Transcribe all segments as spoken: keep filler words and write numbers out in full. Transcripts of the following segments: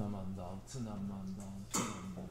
Namandal, Tsunamandal, Tsunamandal.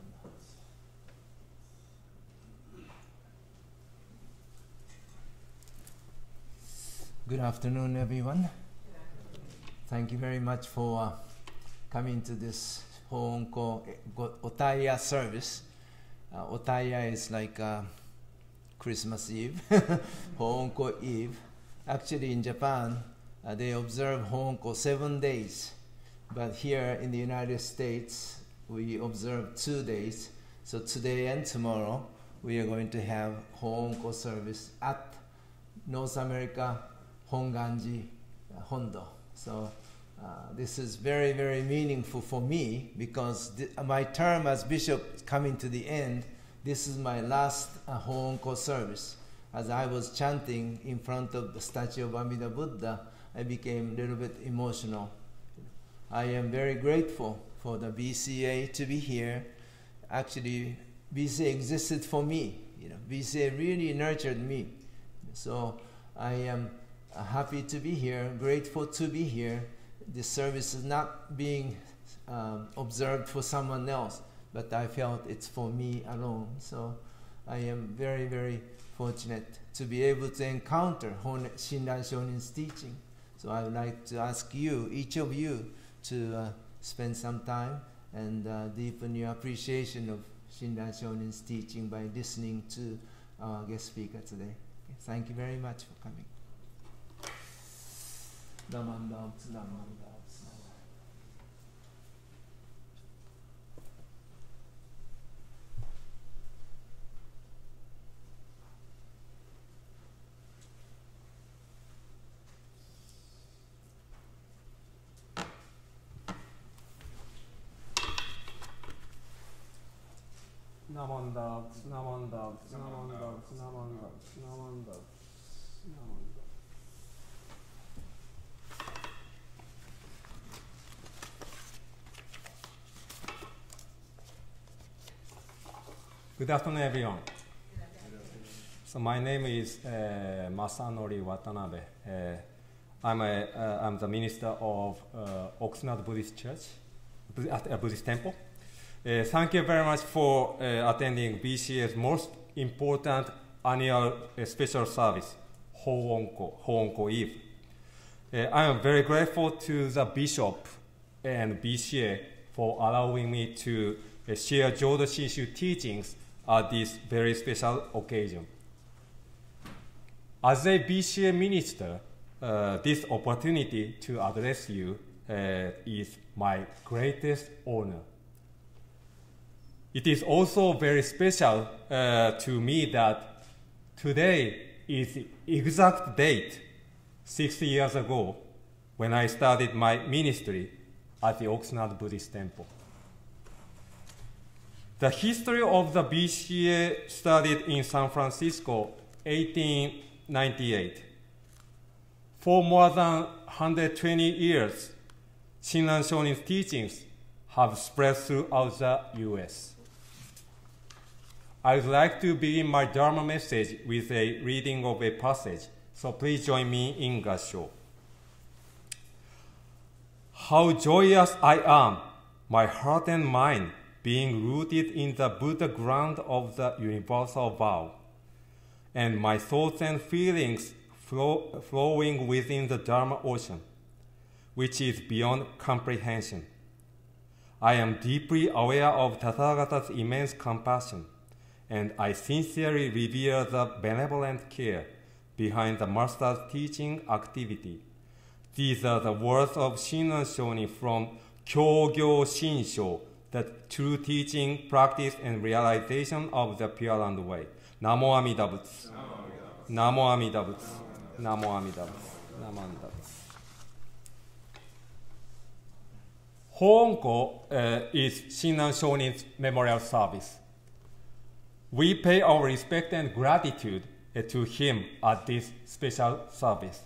Good afternoon, everyone. Thank you very much for uh, coming to this Hoonko Otaya service. Uh, Otaya is like uh, Christmas Eve, Hoonko Eve. Actually, in Japan, uh, they observe Hoonko seven days. But here in the United States, we observe two days. So today and tomorrow, we are going to have Hoonko service at North America Honganji uh, Hondo. So uh, this is very, very meaningful for me because my term as bishop is coming to the end. This is my last uh, Hoonko service. As I was chanting in front of the statue of Amida Buddha, I became a little bit emotional. I am very grateful for the B C A to be here. Actually, B C A existed for me. You know, B C A really nurtured me. So I am uh, happy to be here, grateful to be here. This service is not being um, observed for someone else, but I felt it's for me alone. So I am very, very fortunate to be able to encounter Shinran Shonin's teaching. So I would like to ask you, each of you, to uh, spend some time and uh, deepen your appreciation of Shinran Shonin's teaching by listening to our guest speaker today. Okay, thank you very much for coming. Namanda, Namanda, Namanda, Namanda, Namanda, Namanda. Good afternoon, everyone. So my name is uh, Masanori Watanabe. Uh, I'm, a, uh, I'm the minister of uh, Oxnard Buddhist Church, at a Buddhist temple. Uh, thank you very much for uh, attending B C A's most important annual uh, special service, Hoonko, Hoonko Eve. Uh, I am very grateful to the bishop and B C A for allowing me to uh, share Jodo Shinshu teachings at this very special occasion. As a B C A minister, uh, this opportunity to address you uh, is my greatest honor. It is also very special uh, to me that today is the exact date, six years ago, when I started my ministry at the Oxnard Buddhist Temple. The history of the B C A started in San Francisco, eighteen ninety-eight. For more than one hundred twenty years, Shinran Shonin's teachings have spread throughout the U S I would like to begin my Dharma message with a reading of a passage, so please join me in Gassho. How joyous I am, my heart and mind being rooted in the Buddha ground of the universal vow, and my thoughts and feelings flow, flowing within the Dharma ocean, which is beyond comprehension. I am deeply aware of Tathagata's immense compassion, and I sincerely revere the benevolent care behind the Master's teaching activity. These are the words of Shinran Shonin from Kyogyo Shinsho, the true teaching, practice, and realization of the Pure Land Way. Namo Amida Butsu. Namo Amida Butsu. Namo Amida Butsu. Namo Amida Butsu. Hoonko uh, is Shinran Shonin's memorial service. We pay our respect and gratitude uh, to him at this special service.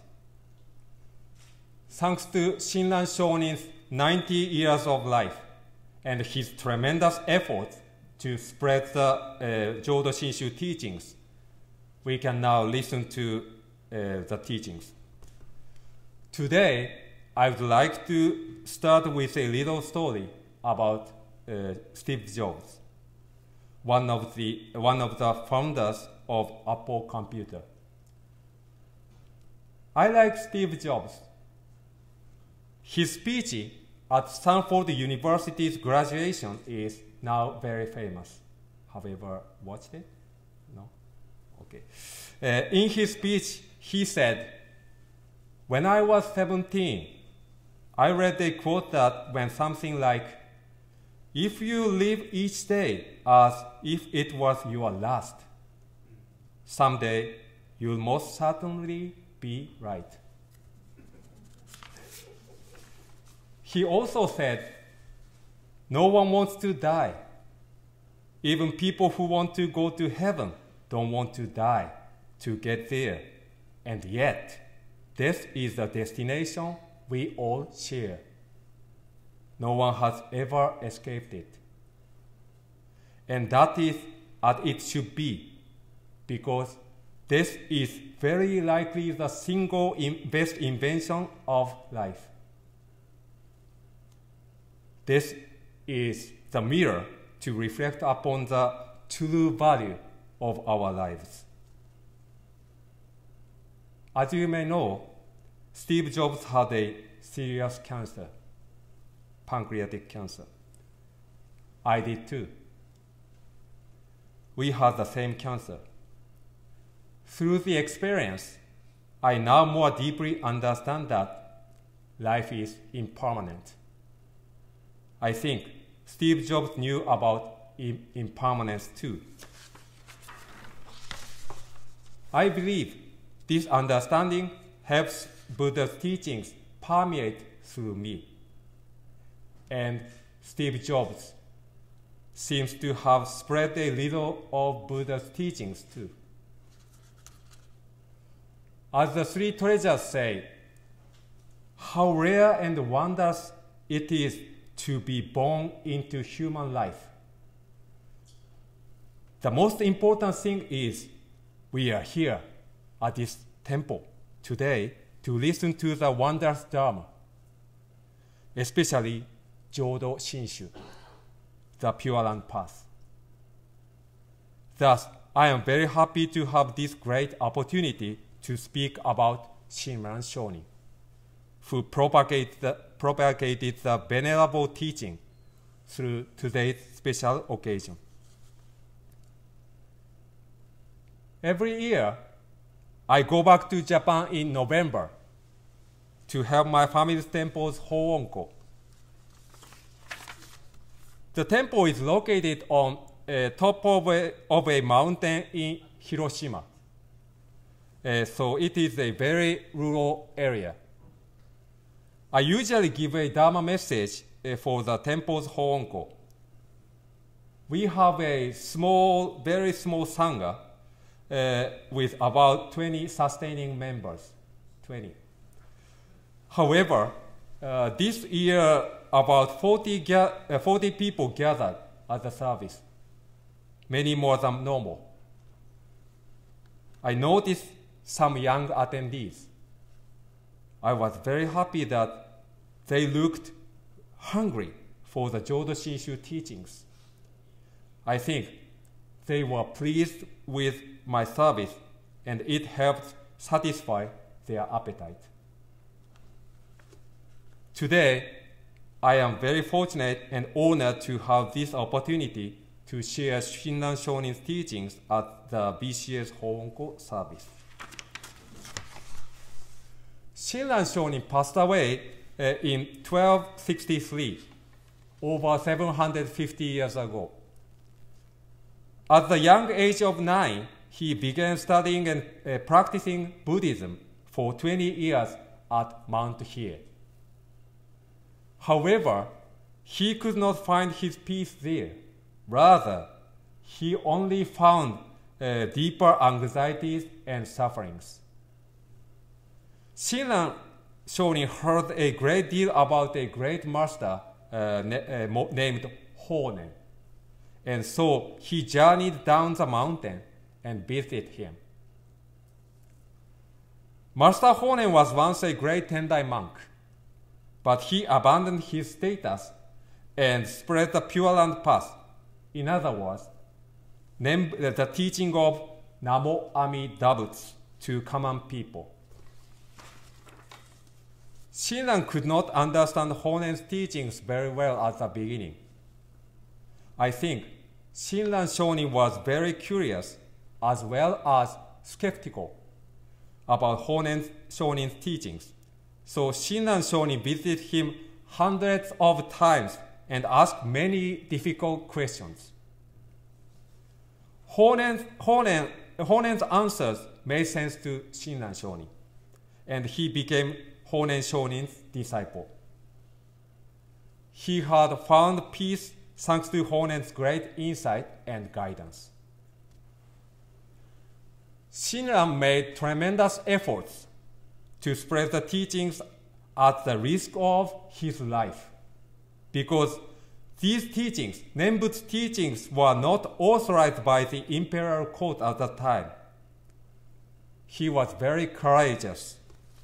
Thanks to Shinran Shonin's ninety years of life and his tremendous efforts to spread the uh, Jodo Shinshu teachings, we can now listen to uh, the teachings. Today, I would like to start with a little story about uh, Steve Jobs, one of the one of the founders of Apple Computer. I like Steve Jobs. His speech at Stanford University's graduation is now very famous. Have you ever watched it? No? Okay. Uh, in his speech, he said, "When I was seventeen, I read a quote that went something like, if you live each day as if it was your last, someday you'll most certainly be right." He also said, "No one wants to die. Even people who want to go to heaven don't want to die to get there. And yet, death is the destination we all share. No one has ever escaped it. And that is as it should be, because death is very likely the single in best invention of life. This is the mirror to reflect upon the true value of our lives." As you may know, Steve Jobs had a serious cancer, pancreatic cancer. I did too. We had the same cancer. Through the experience, I now more deeply understand that life is impermanent. I think Steve Jobs knew about im- impermanence too. I believe this understanding helps Buddha's teachings permeate through me. And Steve Jobs seems to have spread a little of Buddha's teachings too. As the three treasures say, how rare and wondrous it is to be born into human life. The most important thing is we are here at this temple today to listen to the wondrous Dharma, especially Jodo Shinshu, the Pure Land Path. Thus, I am very happy to have this great opportunity to speak about Shinran Shonin, who propagate the, propagated the venerable teaching through today's special occasion. Every year, I go back to Japan in November to help my family's temple's Hoonko. The temple is located on uh, top of a, of a mountain in Hiroshima. Uh, so it is a very rural area. I usually give a Dharma message uh, for the temple's Hoonko. We have a small, very small Sangha uh, with about twenty sustaining members, twenty. However, uh, this year about forty, ga uh, forty people gathered at the service, many more than normal. I noticed some young attendees. I was very happy that they looked hungry for the Jodo Shinshu teachings. I think they were pleased with my service and it helped satisfy their appetite. Today, I am very fortunate and honored to have this opportunity to share Shinran Shonin's teachings at the B C S Hoonko service. Shinran Shonin passed away uh, in twelve sixty-three, over seven hundred fifty years ago. At the young age of nine, he began studying and uh, practicing Buddhism for twenty years at Mount Hiei. However, he could not find his peace there. Rather, he only found uh, deeper anxieties and sufferings. Shinran Shonin heard a great deal about a great master uh, uh, named Honen, and so he journeyed down the mountain and visited him. Master Honen was once a great Tendai monk, but he abandoned his status and spread the Pure Land path. In other words, the teaching of Namo Amida Butsu to common people. Shinran could not understand Honen's teachings very well at the beginning. I think Shinran Shonin was very curious as well as skeptical about Honen Shonin's teachings. So Shinran Shonin visited him hundreds of times and asked many difficult questions. Honen's, Honen, Honen's answers made sense to Shinran Shonin, and he became Honen Shonin's disciple. He had found peace thanks to Honen's great insight and guidance. Shinran made tremendous efforts to spread the teachings at the risk of his life, because these teachings, Nembutsu's teachings, were not authorized by the imperial court at that time. He was very courageous.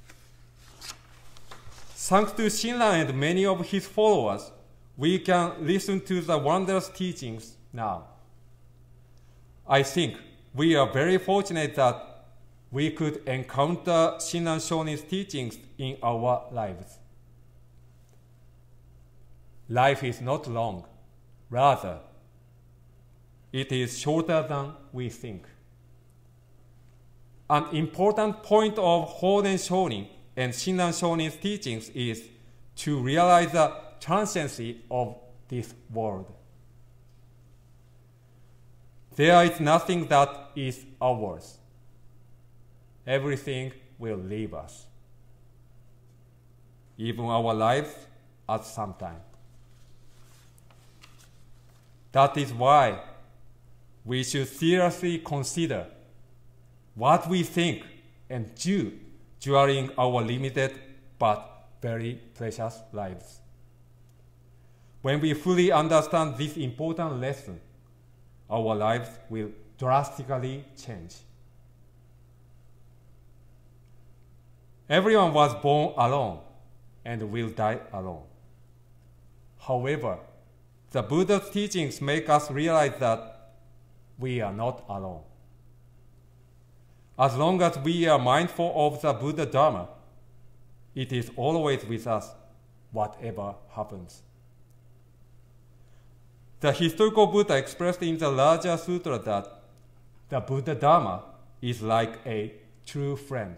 Thanks to Shinran and many of his followers, we can listen to the wondrous teachings now. I think we are very fortunate that we could encounter Shinran Shonin's teachings in our lives. Life is not long. Rather, it is shorter than we think. An important point of Honen Shonin and Shinran Shonin's teachings is to realize the transiency of this world. There is nothing that is ours. Everything will leave us, even our lives at some time. That is why we should seriously consider what we think and do during our limited but very precious lives. When we fully understand this important lesson, our lives will drastically change. Everyone was born alone and will die alone. However, the Buddha's teachings make us realize that we are not alone. As long as we are mindful of the Buddha Dharma, it is always with us, whatever happens. The historical Buddha expressed in the larger sutra that the Buddha Dharma is like a true friend.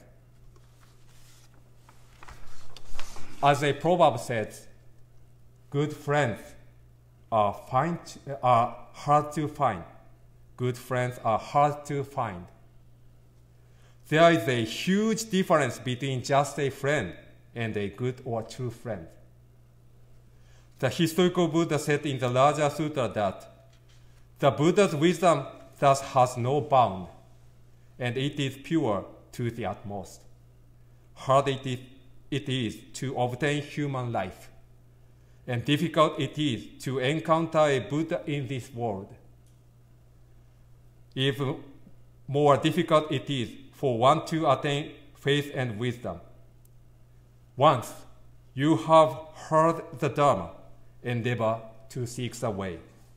As a proverb says, good friends are, find, are hard to find. Good friends are hard to find. There is a huge difference between just a friend and a good or true friend. The historical Buddha said in the larger sutra that the Buddha's wisdom thus has no bound, and it is pure to the utmost. Hard it is, it is to obtain human life, and difficult it is to encounter a Buddha in this world. Even more difficult it is for one to attain faith and wisdom. Once you have heard the Dharma, endeavor to seek the way.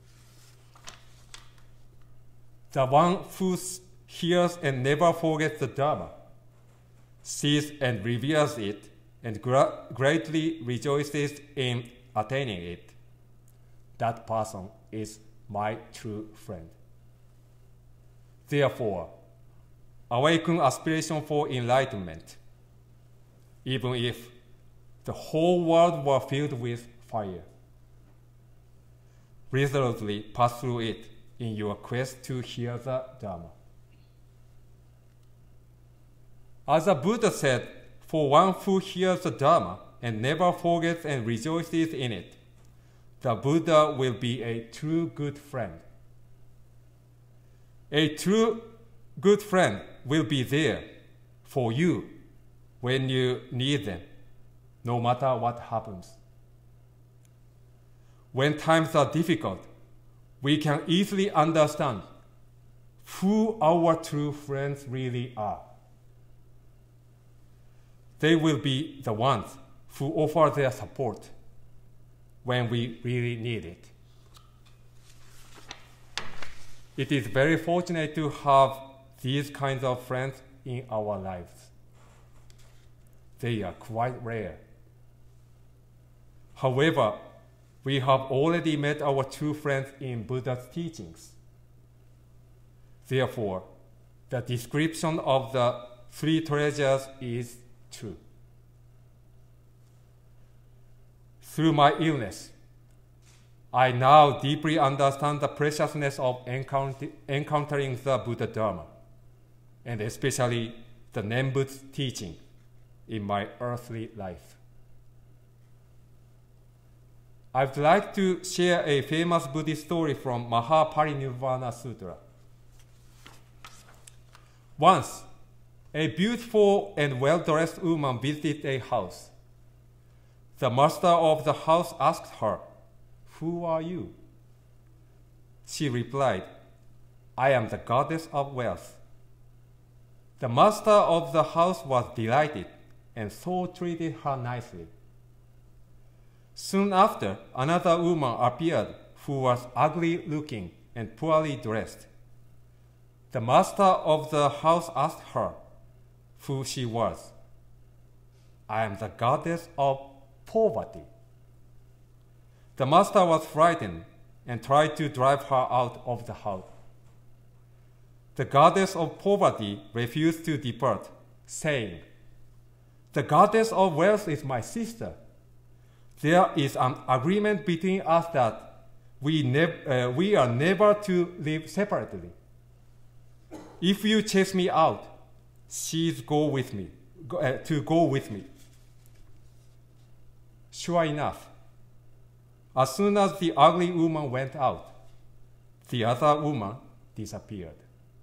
The one who hears and never forgets the Dharma, sees and reveres it, and gra- greatly rejoices in attaining it. That person is my true friend. Therefore, awaken aspiration for enlightenment, even if the whole world were filled with fire. Resolutely pass through it in your quest to hear the Dharma. As the Buddha said, for one who hears the Dharma and never forgets and rejoices in it, the Buddha will be a true good friend. A true good friend will be there for you when you need them, no matter what happens. When times are difficult, we can easily understand who our true friends really are. They will be the ones who offer their support, when we really need it. It is very fortunate to have these kinds of friends in our lives. They are quite rare. However, we have already met our true friends in Buddha's teachings. Therefore, the description of the three treasures is true. Through my illness, I now deeply understand the preciousness of encounter encountering the Buddha Dharma, and especially the Nembutsu teaching in my earthly life. I'd like to share a famous Buddhist story from Mahaparinirvana Sutra. Once, a beautiful and well-dressed woman visited a house. The master of the house asked her, "Who are you?" She replied, "I am the goddess of wealth." The master of the house was delighted and so treated her nicely. Soon after, another woman appeared who was ugly-looking and poorly dressed. The master of the house asked her who she was. "I am the goddess of poverty." The master was frightened and tried to drive her out of the house. The goddess of poverty refused to depart, saying, "The goddess of wealth is my sister. There is an agreement between us that we, uh, we are never to live separately. If you chase me out, she's go with me, go, uh, to go with me." Sure enough, as soon as the ugly woman went out, the other woman disappeared.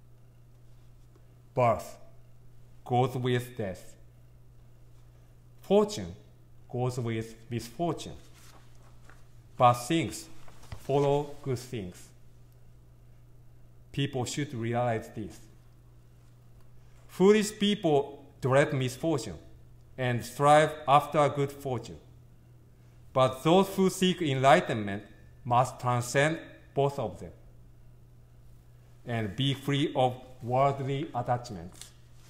Birth goes with death. Fortune goes with misfortune. Bad things follow good things. People should realize this. Foolish people dread misfortune and strive after good fortune. But those who seek enlightenment must transcend both of them and be free of worldly attachments.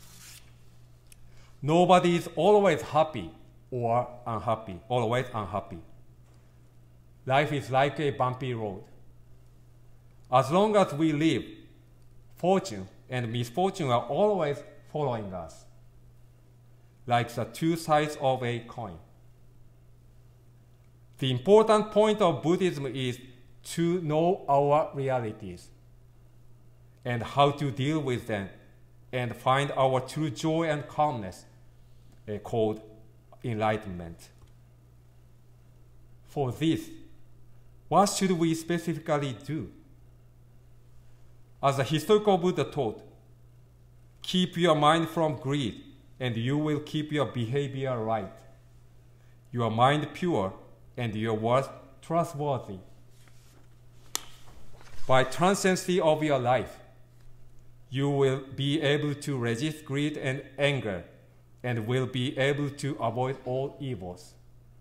Nobody is always happy or unhappy, always unhappy. Life is like a bumpy road. As long as we live, fortune and misfortune are always following us, like the two sides of a coin. The important point of Buddhism is to know our realities and how to deal with them and find our true joy and calmness, uh, called enlightenment. For this, what should we specifically do? As the historical Buddha taught, keep your mind from greed and you will keep your behavior right, your mind pure and your words trustworthy. By transcendency of your life, you will be able to resist greed and anger and will be able to avoid all evils.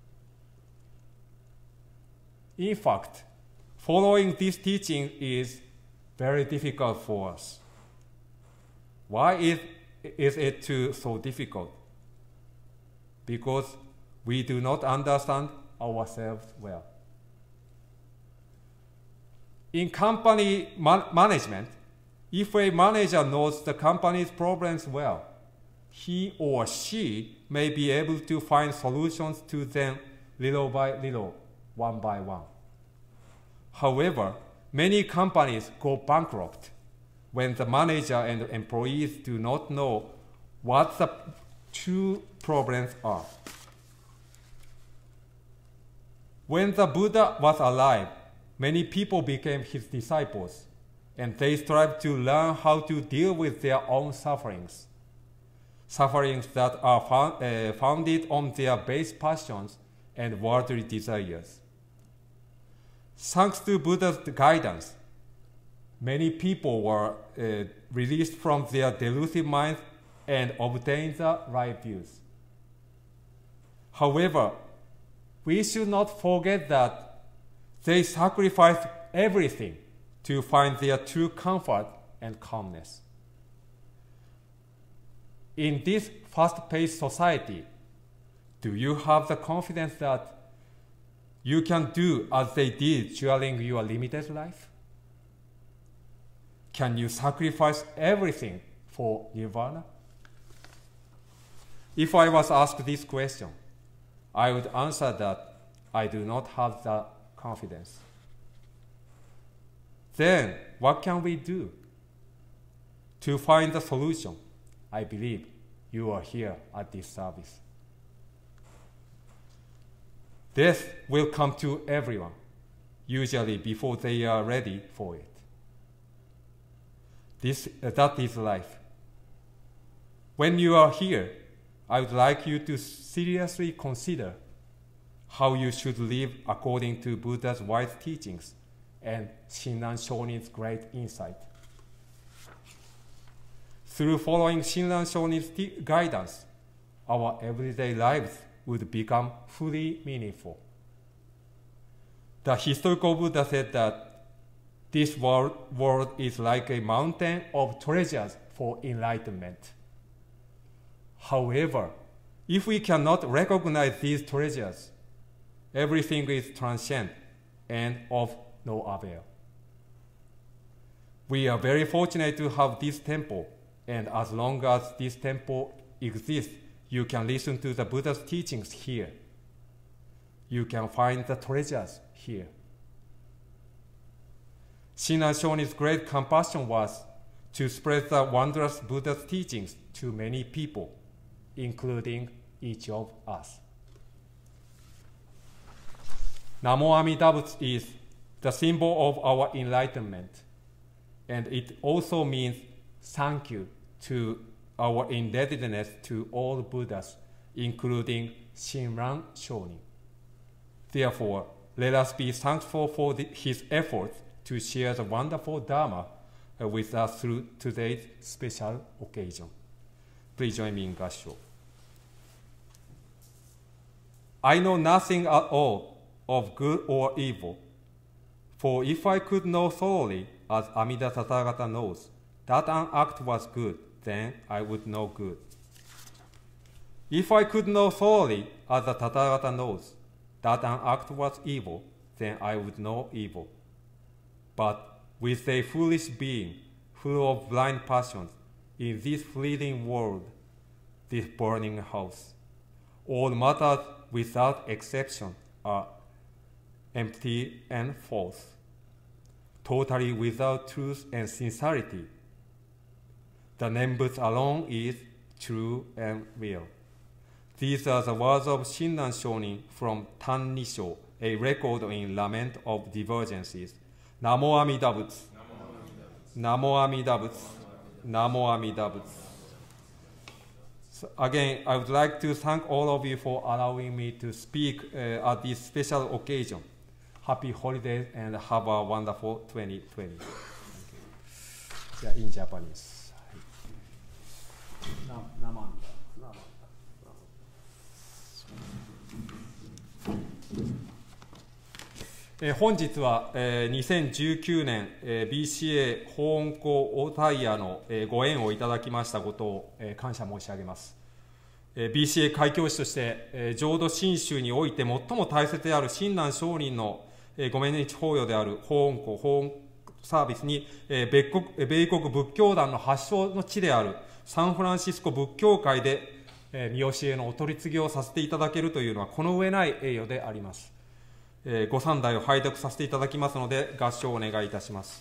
In fact, following this teaching is very difficult for us. Why is, is it too so difficult? Because we do not understand ourselves well. In company man management, if a manager knows the company's problems well, he or she may be able to find solutions to them little by little, one by one. However, many companies go bankrupt when the manager and employees do not know what the true problems are. When the Buddha was alive, many people became his disciples, and they strived to learn how to deal with their own sufferings, sufferings that are found, uh, founded on their base passions and worldly desires. Thanks to Buddha's guidance, many people were uh, released from their delusive minds and obtained the right views. However, we should not forget that they sacrificed everything to find their true comfort and calmness. In this fast-paced society, do you have the confidence that you can do as they did during your limited life? Can you sacrifice everything for nirvana? If I was asked this question, I would answer that I do not have the confidence. Then, what can we do? To find the solution, I believe you are here at this service. Death will come to everyone, usually before they are ready for it. This, uh, that is life. When you are here, I would like you to seriously consider how you should live according to Buddha's wise teachings and Shinran Shonin's great insight. Through following Shinran Shonin's t- guidance, our everyday lives would become fully meaningful. The historical Buddha said that this world, world is like a mountain of treasures for enlightenment. However, if we cannot recognize these treasures, everything is transient and of no avail. We are very fortunate to have this temple, and as long as this temple exists, you can listen to the Buddha's teachings here. You can find the treasures here. Shinran Shonin's great compassion was to spread the wondrous Buddha's teachings to many people, including each of us. Namo Amida Butsu is the symbol of our enlightenment, and it also means thank you to our indebtedness to all Buddhas, including Shinran Shonin. Therefore, let us be thankful for the, his efforts to share the wonderful Dharma uh, with us through today's special occasion. Please join me in Gassho. I know nothing at all of good or evil, for if I could know thoroughly, as Amida Tathagata knows, that an act was good, then I would know good. If I could know thoroughly, as the Tathagata knows, that an act was evil, then I would know evil. But with a foolish being, full of blind passions, in this fleeting world, this burning house, all matters without exception are empty and false, totally without truth and sincerity. The Nembutsu alone is true and real. These are the words of Shinran Shonin from Tan Nisho, a record in Lament of Divergences. Namo Amida Butsu. Namo Amida Butsu. Namo Amida Butsu. So again, I would like to thank all of you for allowing me to speak uh, at this special occasion. Happy holidays and have a wonderful twenty twenty. Yeah, in Japanese. Namanda. えー、本日は、えー、にせんじゅうきゅうねん、えー、ビーシーエー 法恩公オタイヤの、えー、ご縁をいただきましたことを、えー、感謝申し上げます。えー、ビーシーエー 開教師として、えー、浄土真宗において最も大切である親鸞聖人の、えー、ご命日法要である法恩公法恩サービスに、えー、米国、米国仏教団の発祥の地であるサンフランシスコ仏教会で、えー、御教えのお取り次ぎをさせていただけるというのはこの上ない栄誉であります。えー、ご三代を拝読させていただきますので合唱をお願いいたします。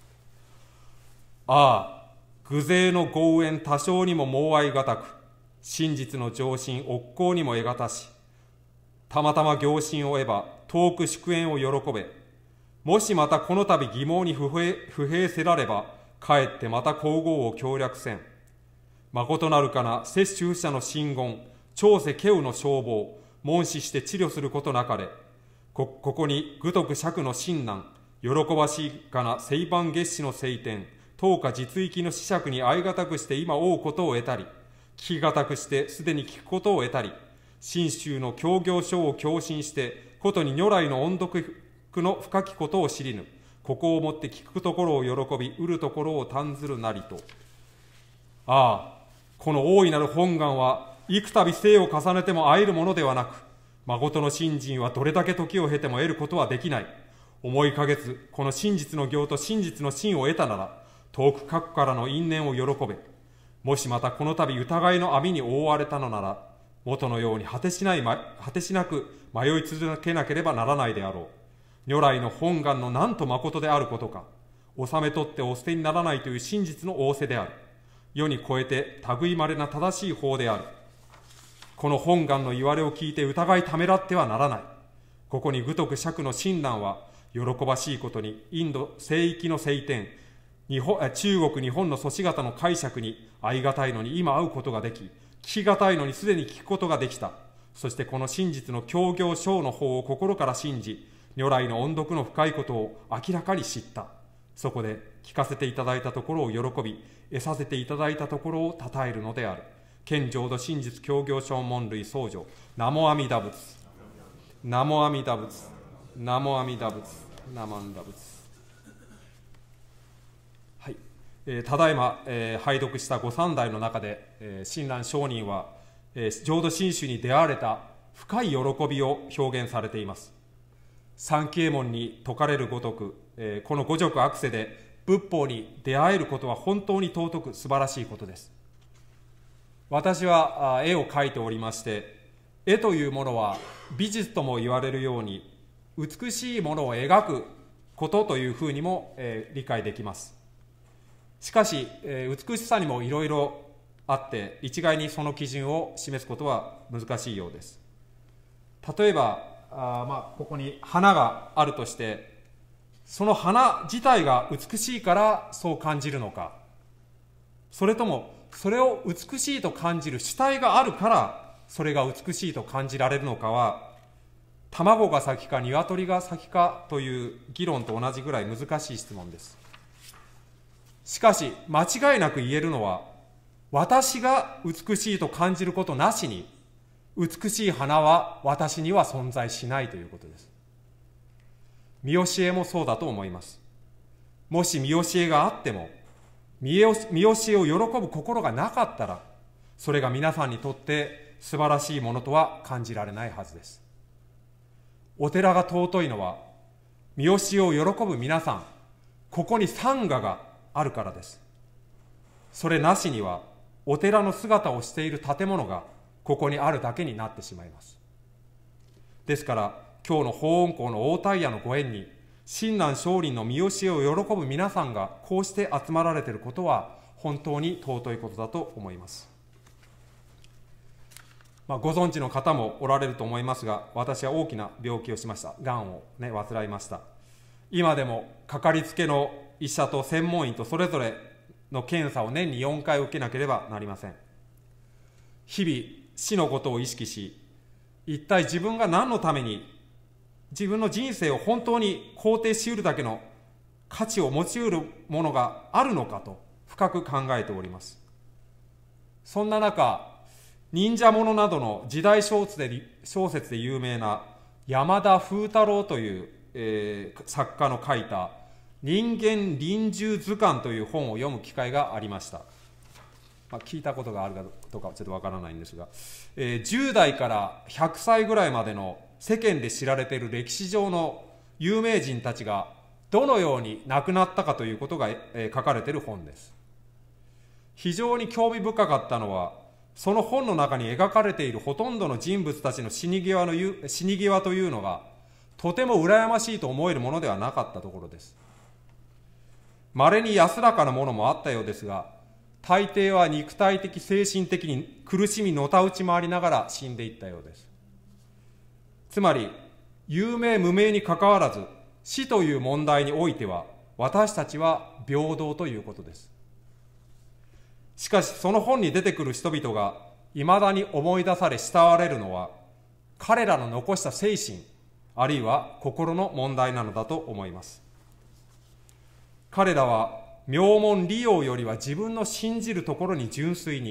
ああ、偶然の豪縁多少にも猛愛がたく、真実の上心奥行にも得がたし、たまたま行心を得ば遠く祝宴を喜べ、もしまたこの度疑問に不平、不平せられば、かえってまた皇后を協力せん。誠なるかな摂取者の真言、長世敬の消防、問視して治療することなかれ、こ, ここに愚徳釈の親鸞、喜ばしいかな聖番月始の聖典、当下実域の子爵に相がたくして今追うことを得たり、聞きがたくしてすでに聞くことを得たり、 信州の教行書を共振して、ことに如来の音読の深きことを知りぬ。ここをもって聞くところを喜び、得るところを短ずるなりと。ああ、この大いなる本願は、幾度生を重ねても会えるものではなく、誠の信心はどれだけ時を経ても得ることはできない。思いかけず、この真実の行と真実の真を得たなら、遠く各からの因縁を喜べ。もしまたこの度疑いの網に覆われたのなら、元のように果てしない、果てしなく迷い続けなければならないであろう。如来の本願のなんと誠であることか、収め取ってお捨てにならないという真実の仰せである。世に超えて類いまれな正しい法である。この本願の言われを聞いて疑いためらってはならない。ここに愚徳釈の親鸞は、喜ばしいことにインド聖域の聖典、日本中国日本の祖師方の解釈に相難いのに今会うことができ、聞き難いのにすでに聞くことができた。そしてこの真実の教行書の方を心から信じ、如来の音読の深いことを明らかに知った。そこで聞かせていただいたところを喜び、得させていただいたところを称えるのである。賢浄土真実教行書門類僧正。ナモ阿弥陀仏。ナモ阿弥陀仏。ナモ阿弥陀仏。ナモ阿弥陀仏。はい。えー、ただいま、えー、拝読した御三代の中で、えー、親鸞上人は、えー、浄土真宗に出会われた深い喜びを表現されています。三啓門に説かれるごとく、えー、この五濁悪世で仏法に出会えることは本当に尊く素晴らしいことです。私は絵を描いておりまして、絵というものは美術とも言われるように美しいものを描くことというふうにも、えー、理解できます。しかし、えー、美しさにもいろいろあって一概にその基準を示すことは難しいようです。例えばあ、まあ、ここに花があるとして、その花自体が美しいからそう感じるのか、それともそれを美しいと感じる主体があるからそれが美しいと感じられるのかは、卵が先か鶏が先かという議論と同じぐらい難しい質問です。しかし間違いなく言えるのは、私が美しいと感じることなしに美しい花は私には存在しないということです。見教えもそうだと思います。もし見教えがあっても、見教えを喜ぶ心がなかったら、それが皆さんにとって素晴らしいものとは感じられないはずです。お寺が尊いのは、見教えを喜ぶ皆さん、ここに参賀があるからです。それなしには、お寺の姿をしている建物がここにあるだけになってしまいます。ですから、今日の法恩公の大大夜のご縁に、親鸞聖人の見教えを喜ぶ皆さんがこうして集まられていることは、本当に尊いことだと思います。まあ、ご存知の方もおられると思いますが、私は大きな病気をしました。がんを、ね、患いました。今でもかかりつけの医者と専門医とそれぞれの検査を年によんかい受けなければなりません。日々死のことを意識し、一体自分が何のために自分の人生を本当に肯定し得るだけの価値を持ち得るものがあるのかと深く考えております。そんな中、忍者ものなどの時代小説で、小説で有名な山田風太郎という、えー、作家の書いた人間臨終図鑑という本を読む機会がありました。まあ、聞いたことがあるかどうかはちょっとわからないんですが、えー、じゅう代からひゃくさいぐらいまでの世間で知られている歴史上の有名人たちがどのように亡くなったかということが、えー、書かれている本です。非常に興味深かったのは、その本の中に描かれているほとんどの人物たちの死に際の死に際というのがとても羨ましいと思えるものではなかったところです。稀に安らかなものもあったようですが、大抵は肉体的精神的に苦しみのたうち回りながら死んでいったようです。つまり有名無名にかかわらず、死という問題においては私たちは平等ということです。しかしその本に出てくる人々がいまだに思い出され慕われるのは、彼らの残した精神あるいは心の問題なのだと思います。彼らは名門利用よりは自分の信じるところに純粋に、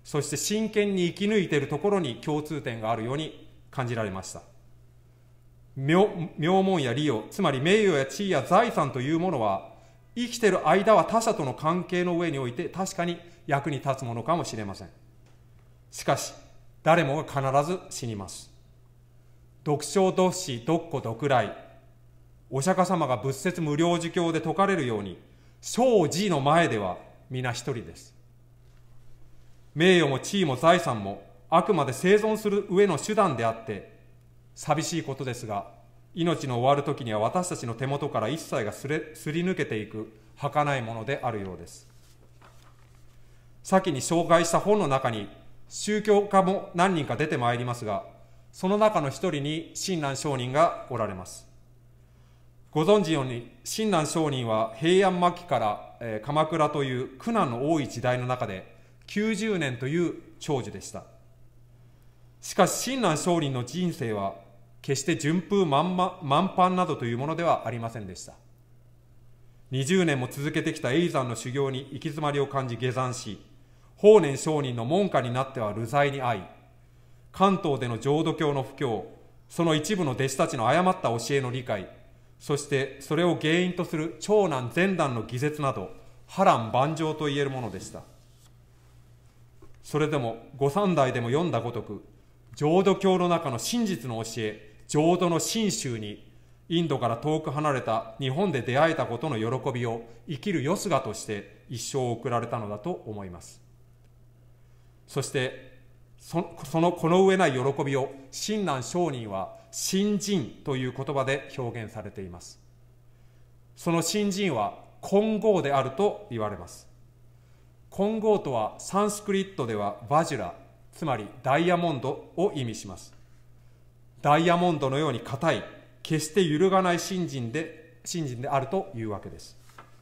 そして真剣に生き抜いているところに共通点があるように感じられました。名門や利用、つまり名誉や地位や財産というものは、生きている間は他者との関係の上において確かに役に立つものかもしれません。しかし、誰もが必ず死にます。独生独死、独孤独来、お釈迦様が仏説無量寿経で説かれるように、生死の前では皆一人です。名誉も地位も財産もあくまで生存する上の手段であって、寂しいことですが、命の終わる時には私たちの手元から一切がすれすり抜けていく儚いものであるようです。先に紹介した本の中に宗教家も何人か出てまいりますが、その中の一人に親鸞上人がおられます。ご存知のように親鸞上人は平安末期から、えー、鎌倉という苦難の多い時代の中できゅうじゅうねんという長寿でした。しかし親鸞上人の人生は決して順風満帆などというものではありませんでした。にじゅうねんも続けてきた永山の修行に行き詰まりを感じ下山し、法然上人の門下になっては流罪に遭い、関東での浄土教の布教、その一部の弟子たちの誤った教えの理解、そしてそれを原因とする長男前段の偽説など波乱万丈といえるものでした。それでも御三代でも読んだごとく、浄土教の中の真実の教え、浄土の真宗にインドから遠く離れた日本で出会えたことの喜びを生きるよすがとして一生を送られたのだと思います。そしてそ, そのこの上ない喜びを親鸞上人は信心という言葉で表現されています。その信心は金剛であると言われます。金剛とはサンスクリットではバジュラ、つまりダイヤモンドを意味します。ダイヤモンドのように固い、決して揺るがない信心で、信心であるというわけです。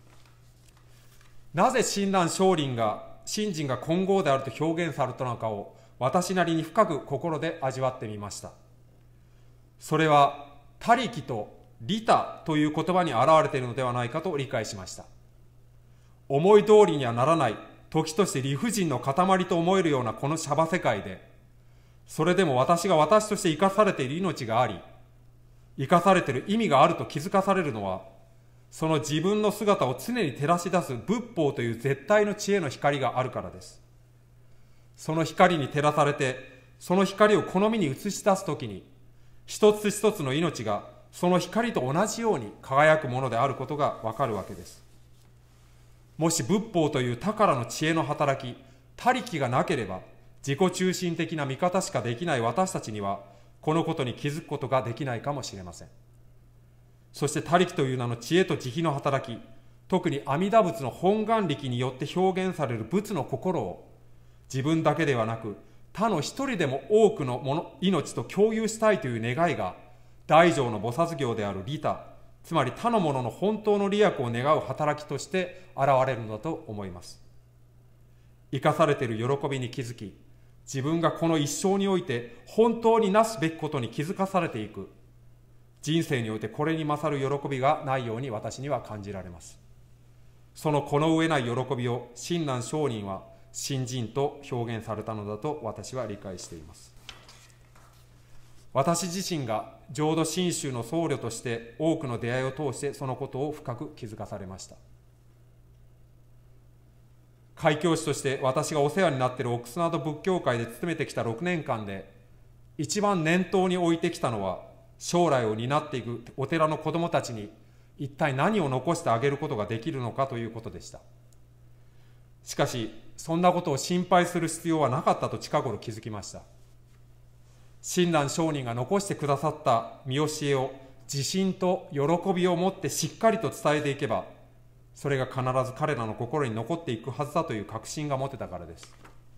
なぜ親鸞上人が信心が金剛であると表現されたのかを私なりに深く心で味わってみました。それは他力と利他という言葉に表れているのではないかと理解しました。思い通りにはならない、時として理不尽の塊と思えるようなこのシャバ世界で、それでも私が私として生かされている命があり、生かされている意味があると気づかされるのは、その自分の姿を常に照らし出す仏法という絶対の知恵の光があるからです。その光に照らされて、その光を好みに映し出すときに、一つ一つの命がその光と同じように輝くものであることがわかるわけです。もし仏法という宝の知恵の働き、他力がなければ、自己中心的な見方しかできない私たちには、このことに気づくことができないかもしれません。そして他力という名の知恵と慈悲の働き、特に阿弥陀仏の本願力によって表現される仏の心を、自分だけではなく、他の一人でも多くのもの命と共有したいという願いが、大乗の菩薩行である利他、つまり他のものの本当の利益を願う働きとして現れるのだと思います。生かされている喜びに気づき、自分がこの一生において本当になすべきことに気づかされていく。人生においてこれに勝る喜びがないように私には感じられます。そのこの上ない喜びを親鸞上人は信心と表現されたのだと私は理解しています。私自身が浄土真宗の僧侶として多くの出会いを通してそのことを深く気づかされました。開教師として私がお世話になっているオックスナード仏教会で勤めてきたろくねんかんで、一番念頭に置いてきたのは、将来を担っていくお寺の子どもたちに一体何を残してあげることができるのかということでした。しかし、そんなことを心配する必要はなかったと近頃気づきました。親鸞上人が残してくださった見教えを自信と喜びを持ってしっかりと伝えていけば、それが必ず彼らの心に残っていくはずだという確信が持てたからです。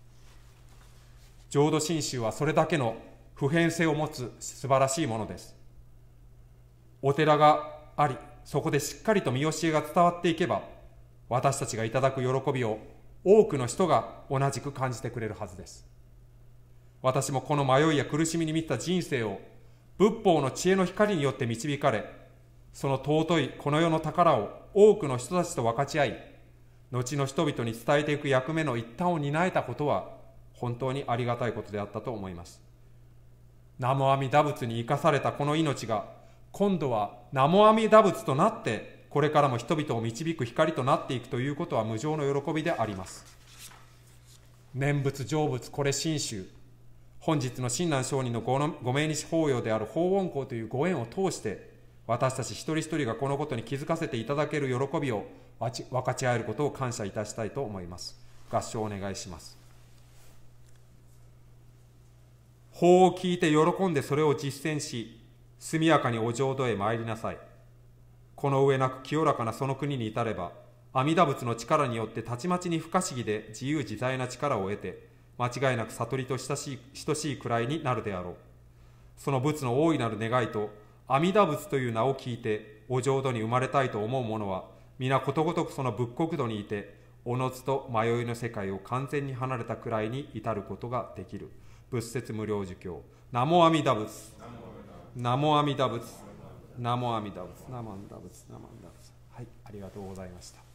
浄土真宗はそれだけの普遍性を持つ素晴らしいものです。お寺があり、そこでしっかりと見教えが伝わっていけば、私たちがいただく喜びを多くの人が同じく感じてくれるはずです。私もこの迷いや苦しみに満ちた人生を仏法の知恵の光によって導かれ、その尊いこの世の宝を多くの人たちと分かち合い、後の人々に伝えていく役目の一端を担えたことは本当にありがたいことであったと思います。南無阿弥陀仏に生かされたこの命が、今度は南無阿弥陀仏となって、これからも人々を導く光となっていくということは無上の喜びであります。念仏成仏これ真宗、本日の親鸞上人のご命日法要である法恩講というご縁を通して、私たち一人一人がこのことに気づかせていただける喜びを分かち合えることを感謝いたしたいと思います。合唱をお願いします。法を聞いて喜んでそれを実践し、速やかにお浄土へ参りなさい。この上なく清らかなその国に至れば、阿弥陀仏の力によってたちまちに不可思議で自由自在な力を得て、間違いなく悟りと等しい、等しい位になるであろう。その仏の大いなる願いと、阿弥陀仏という名を聞いて、お浄土に生まれたいと思う者は、皆ことごとくその仏国土にいて、おのずと迷いの世界を完全に離れた位に至ることができる。仏説無量寿経。南無阿弥陀仏。南無阿弥陀仏。南無阿弥陀仏。南無阿弥陀仏。南無阿弥陀仏。はい、ありがとうございました。